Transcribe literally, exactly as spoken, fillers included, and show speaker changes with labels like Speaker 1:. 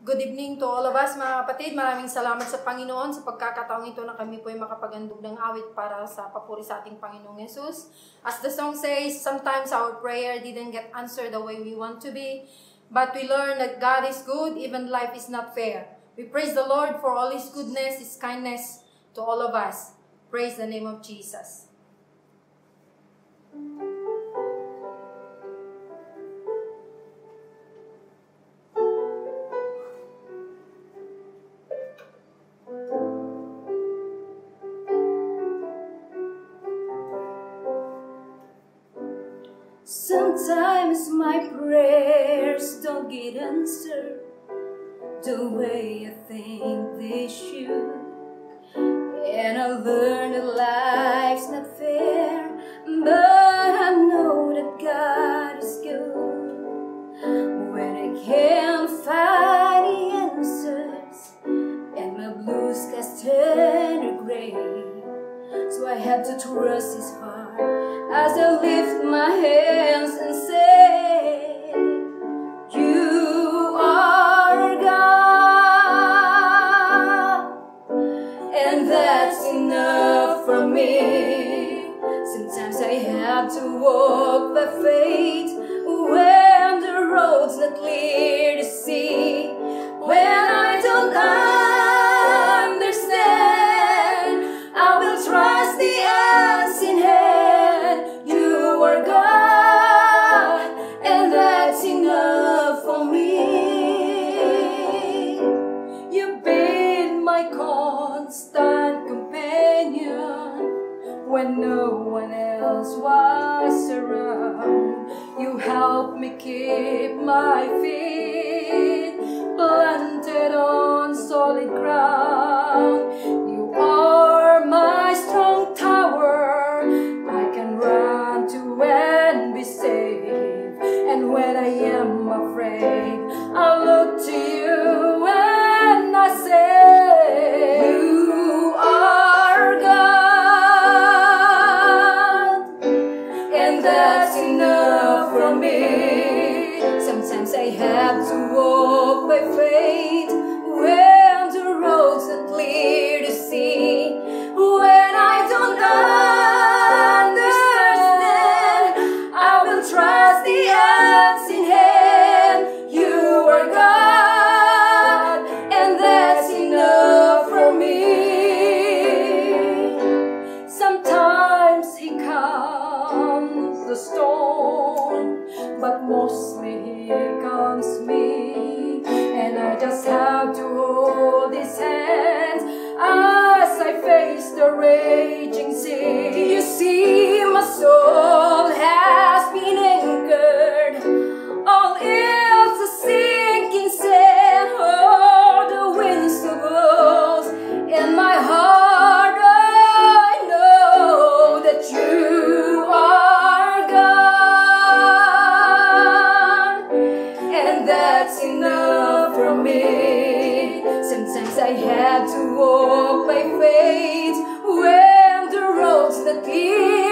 Speaker 1: Good evening to all of us, mga kapatid. Maraming salamat sa Panginoon sa pagkakataong ito na kami po ay makapagandog ng awit para sa papuri sa ating Panginoong Yesus. As the song says, sometimes our prayer didn't get answered the way we want to be, but we learn that God is good, even life is not fair. We praise the Lord for all His goodness, His kindness to all of us. Praise the name of Jesus.
Speaker 2: Sometimes my prayers don't get answered the way I think they should, and I learn that life's not fair, but I know that God is good. When I can't find the answers and my blue skies turn to gray, so I have to trust His heart as I lift my hands and say, You are God, and that's enough for me. Sometimes I have to walk by faith when the road's not clear to see, when I don't understand, I will trust the unseen hand. You are God, and that's enough for me. You've been my constant companion when no one else was around. You helped me keep my feet planted on solid ground. You are my strong tower, I can run to and be safe. And when I am afraid, I look to you and I say, You are God, and that's enough for me. Sometimes I have to walk by faith when the road's not clear to see, when I don't understand, I will trust the unseen hand. You are God, and that's enough for me. Sometimes He comes the storm, but mostly He comes me, and I just have to hold His hand as I face the raging sea. You see, my soul has been anchored, all else a sinking sand. Oh, the winds to blows in my heart, I know that You are God, and that's enough for me. Sometimes I had to walk by faith when the road's not clear